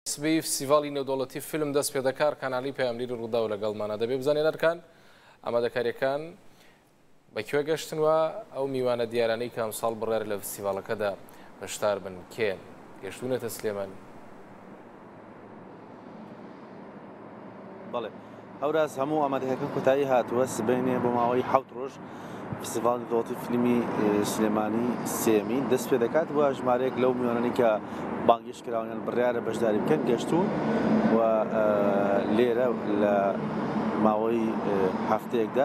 سبەی فستیڤاڵی نێودەوڵەتی فیلم دەست پێ دەکات کانالی پەیامگیری ڕوودا و لەگەڵمانە دەبێ بزانێنەرکان ئامادەکاریەکان بەکوێ گەشتنوە ئەو میوانە دیارانەی کە ئەمساڵ بڕێر لە فستیڤاڵەکەدا بەشدار بن کێن گەشتونەتە سلێمان. بەڵێ هەوراز هەموو ئامادەکەکان کۆتایی هاتووە سبەینێ بۆ ماوەی 7 ڕۆژ فستیڤاڵی نێودەوڵەتی فیلمی سلێمانی سێمین دەست پێ دەکات وە ژمارەیەک لەو میوانانەی کە بانگێشکراونیان بڕیارە بەشداری بکەن گەشتون و لێرە لە ماوەی هەفتەیەکدا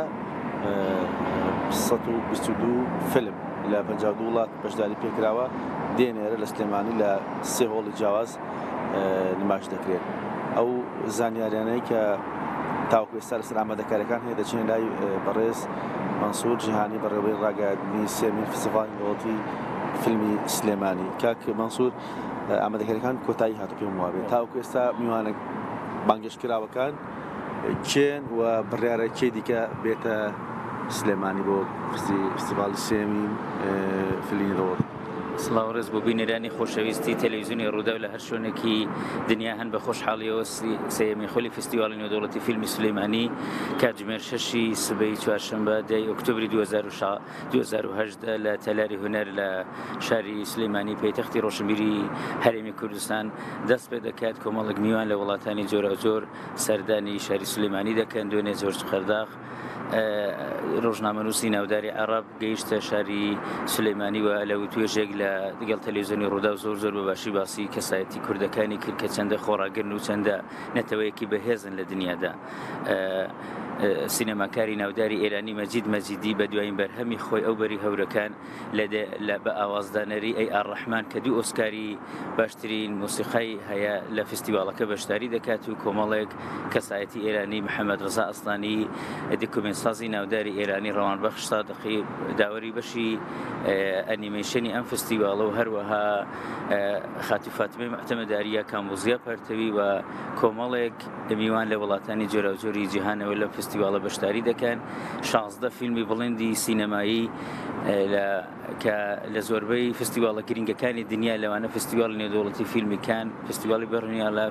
122 فیلم لە 52 وڵات بەشداری پێکراوە دێنێرە لە سلێمانی لە سێ هۆڵی جیاواز نمایش دەکرێت. ئەو زانیاریانەی کە تاوەکو ئێستا لەسەر ئامادەکاریەکان هەیە دەچێن لای بەڕێز مەنسوور جیهانی بەڕێوەی ڕاگەیاندنی سێمین فستیڤاڵی نێودەوڵەتی فیلمی سلێمانی. کاک مەنسوور ئامادەکاریەکان کۆتایی هاتوو پێم وابێ تاوەکو ئێستا میوانە بانگێشکراوەکان کێن و بڕیارە کێ دیکە بێتە سلێمانی بۆ فستیڤاڵی سێمین فیلمی نێودەوڵەتی. سڵاو ڕێز بۆ بینەرانی خۆشەویستی تەلەڤیزیۆنی ڕوودا و لە هەر شوێنێکی دنیا هەن بە خۆشحاڵیەوە سێمین خۆلی فستیڤاڵی نێودەوڵەتی فیلمی سلێمانی کاتژمێر 6 سبەی چوارشەمبە 10 ئۆکتۆبری 2018 لە تەلاری هونەر لە شاری سلێمانی پەیتەختی ڕۆشنبیری هەرێمی کوردستان دەست پێ دەکات کۆمەڵێک میوان لە وڵاتانی جۆرەجۆر سەردانی شاری سلێمانی دەکەن دوێنێ جۆرج قەرداغ ڕۆژنامەنووسی ناوداری عەرەب گەیشتە شاری سلێمانی و لە توێژێک لە دەگەڵ تەلەڤیزیۆنی ڕوودا و زۆر بە باشی باسی کەسایەتی کوردەکانی کرد کە چەندە خۆڕاگرن و چەندە نەتەوەیەکی بەهێزن لە دنیادا. سینەماکاری ناوداری ئێرانی مەجید مەجیدی بە دوایین بەرهەمی خۆی ئەو بەری هەورەکان بە ئاوازدانەری ئەی ئاڕەحمان کە 2 ئۆسکاری باشترین موسیقای هەیە لە فستیڤاڵەکە بەشداری دەکات و کۆمەڵێک کەسایەتی ئێرانی محەممەد ڕزا ئەسڵانی دیکومنتسازی ناوداری ئێرانی ڕەوانبەخش سادقی داوەری بەشی ئەنیمەیشنی ئەم فستیڤاڵە و هەروەها خاتی فاتمەی معتەمەداریە کامبوزیا پەرتەوی و کۆمەڵێک میوان لە وڵاتانی جۆرەجۆری جیهانەوە لە فستیڤاڵە بەشداری دەکەن. 16 فیلمی بڵندی سینەمایی کە لە زۆربەی فستیڤاڵە گرنگەکانی دنیا لەوانە فستیڤاڵی نێودەوڵەتی فیلمی کان، فستیڤاڵی بەرنیالا،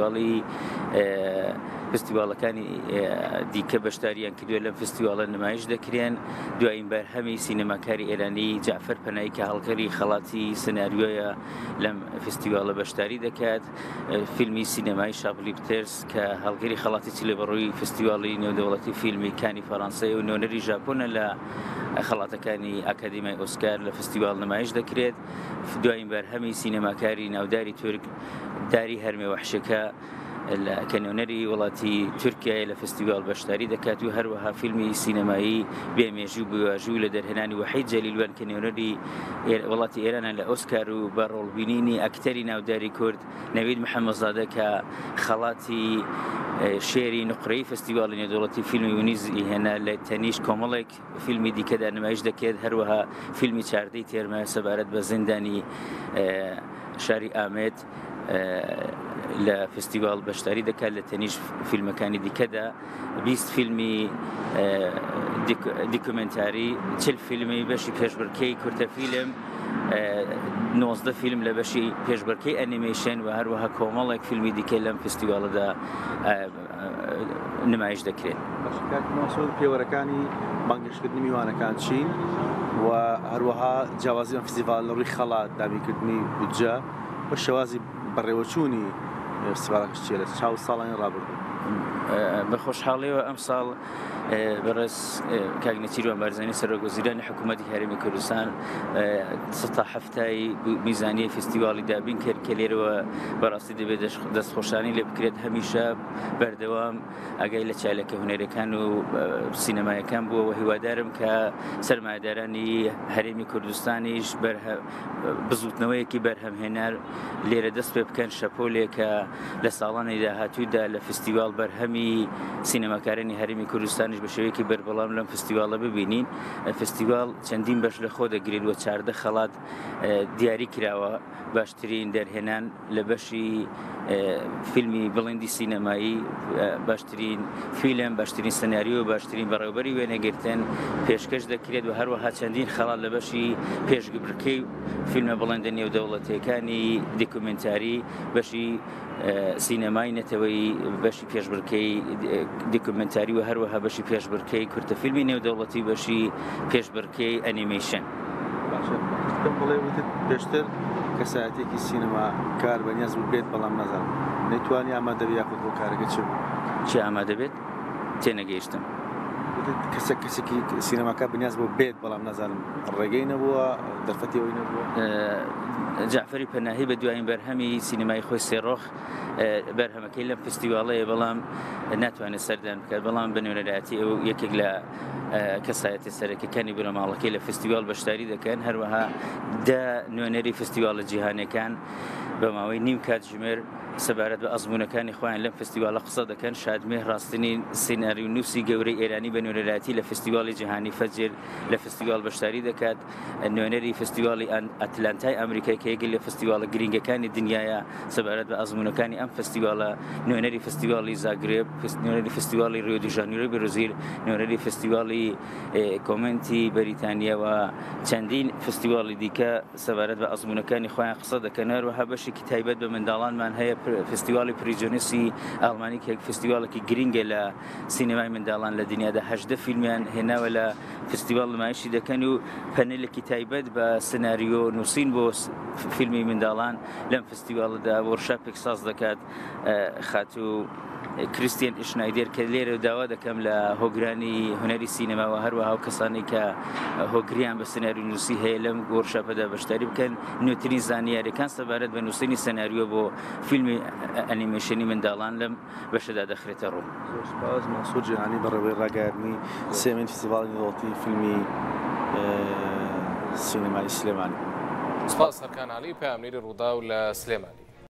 فستیڤاڵەکانی دیکە بەشداریان کردووە لەم فستیڤاڵە نمایش دەکرێن. دوایین بەرهەمی سینەماکاری ئێرانی جعفەر پەنایی کە هەڵگەری خەڵاتی سناریۆیە لەم فستیڤاڵە بەشداری دەکات. فیلمی سینەمایی شابلی پترس کە هەڵگەری خەڵاتی چلێبەڕووی فستیڤاڵی نێودەوڵەتی فیلمی کانی فەڕەنسای و نۆنەری ژاپۆنە لە خەڵاتەکانی ئاکادیمای ئۆسکار لە فستیڤاڵ نمایش دەکرێت. دوایین بەرهەمی سینەماکاری ناوداری تورک داری هەرمێ وەحشەکە کە نێونەری وڵاتی تورکیای لە فستیڤاڵ بەشداری دەکات و هەروەها فیلمی سینەمایی بێمێژوو بواژوو لە دەرهێنانی وەحید جەلیلوان کە نێونەری وڵاتی ئێرانە لە ئۆسکار و بە ڕۆڵبینینی ئەکتەری ناوداری کورد نەوید محەممەدزادە کە خەڵاتی شێری نقرەی فستیڤاڵی نێودەوڵەتی فیلمی ونیزی هێنا لە تەنیش کۆمەڵێک فیلمی دیکەدا نمایش دەکرێت. هەروەها فیلمی چاردەی تێرمە سەبارەت بە زیندانی شاری ئامێد لە فستیڤاڵ بەشداری دەکات. لە تەنیش فیلمەکانی دیکەدا 20 فیلمی دیکومنتاری 40 فیلمی بەشی پێشبڕکێی کورتە فیلم 19 فیلم لە بەشی پێشبڕکەی ئەنیمەیشن و هەروەها کۆمەڵێک فیلمی دیکە لەم فستیڤاڵەدا نمایش دەکرێت. پێوەرەکانی بانگێشکردنی میوانەکان چین و هەروەها جیاوازی ئەم فستیڤاڵ لە ڕووی خەڵات دابینکردنی بودجە بە شێوازی بەڕێوەچوونی فستیڤاڵەکەش چیە لە چاو ساڵانی ڕابردوو. بە خۆشحاڵیەوە ئەم ساڵ بەڕێز کاک نەچیروان بارزانی سەرۆکوەزیرانی حکوومەتی هەرێمی کوردستان 17 میزانیە فستیڤاڵی دابین کرد کە لێرەوە بەڕاستی دەبێت دەستخۆشانی لێ بکرێت هەمیشە بەردەوام ئەگەی لە چالەکە هونەرەکان و سینەمایەکان بووە و هیوادارم کە سەرمایه‌دارانی هەرێمی کوردستانیش بزوتنەوەیەکی بەرهەمهێنار لێرە دەست پێ بکەن شەپۆلێک کە لە ساڵانی داهاتوودا لە فستیڤاڵ بەرهەمی سینەماکارانی هەرمی کوردستانیش بە شێوەیەکی بەربەڵام لەم فستیواڵە ببینین. فستیواڵ چەندین بەش لە خۆ دەگرێت و 14 خەڵات دیاری کراوە باشترین دەرهێنان لە بەشی فیلمی بڵندی سینەمایی، باشترین فیلم، باشترین سناریۆ، باشترین بەڕێوەبەری وێنەگرتن پێشکەش دەکرێت و هەروەها چەندین خەڵات لە بەشی پێشبڕکەی فیلمە بڵندە نێودەوڵەتیەکانی دیکومنتاری، بەشی سینەمای نەتەوەی، بەشی پێشبڕکەی دیکومنتاری و هەروەها بەشی پێشبڕکەی کورتەفیلمی نێودەوڵەتی، بەشی پێشبڕکەی ئەنیمەیشن. بڵێ وتت پێشتر کەسایەتێکی سینەما کار بەنیاز بوو بێت بەڵام نەزانم نەیتوانی ئامادەبێ یاخود بۆ کارەکە چ بوو؟ چی ئامادەبێت؟ تێنەگەیشتم. کەسێکی سینەماکە بەنیاز بۆ بێت بەڵام نەزانم ڕێگەی نەبووە، دەرفەتەوەی نەبووە؟ جعفەری پەناهی بە دوایین بەرهەمی سینەمای خۆی سێڕۆخ بەرهەمەکەی لەم فستیواڵەیە، بەڵام ناتوانێت سەردان بکات، بەڵام بە نوێنەراتی ئەو یەکێک لە کەسایەتی سەرەکیەکانی بنەماڵەکەی لە فستیواڵ بەشداری دەکەن. هەروەها نوێنەری فستیواڵە جیهانیەکان بە ماوەی نیم کات ژمێر سەبارەت بە ئەزمونەکانی خۆیان لەم فستیواڵە قسە دەکەن. شادمێ ڕاستنی سیناریو نووسی گەورەی ئێرانی بە نوێنەراتی لە فستیواڵی جیهانی فەجر لە فستیواڵ بەشداری دەکات. نوێنەری فستیواڵی ئەتلانتای ئەمریکای کە یەکێک لە فستیواڵە گرنگەکانی دنیایە سەبارەت بە ئەزمونەکانی ئەم فستیواڵە، نوێنەری فستیواڵی زاگرێب، نوێنەری فستیواڵی ریۆ دی ژانیرۆی برازیل، نوێنەری فستیواڵی کۆمنتی بەریتانیاوە چەندین فستیواڵی دیکە سەبارەت بە ئەزمونەکانی خۆیان قسە دەکەن. هەروەها بەشێکی تایبەت بە منداڵانمان هەیە، فستیواڵی پریزۆنسی ئەڵمانی کە فستیواڵێکی گرنگە لە سینەمای منداڵان لە دنیادا 18 فیلمیان هێناوە لە فستیواڵ نمایشی دەکەن و پەنێلێکی تایبەت بە سناریۆ نووسین بۆ فیلمی منداڵان لەم فستیواڵدا وەرشاپێک ساز دەکات. خاتوو کریستیان ئشنایدێر کە لێرە داوا دەکەم لە هۆگرانی هونەری سینەماوە، هەروەها و کەسانی کە هۆگریان بە سناریۆ نووسی هەیە لەم وەرشاپەدا بەشداری بکەن، نوێترین زانیاریەکان سەبارەت بە نووسینی سناریۆ بۆ فیلمی ئەنیمێشنی منداڵان لەم بەشەدا دەخرێتە ڕوو. سپاس مەنسوور جیهانی بەڕێوەی ڕاگەیاندنی سێمین فستیواڵی نێودەوڵەتی فیلمی سینەمای سلێمانی. سپاس سەرکان عەلی، پەیامنێری ڕووداو لە سلێمانی.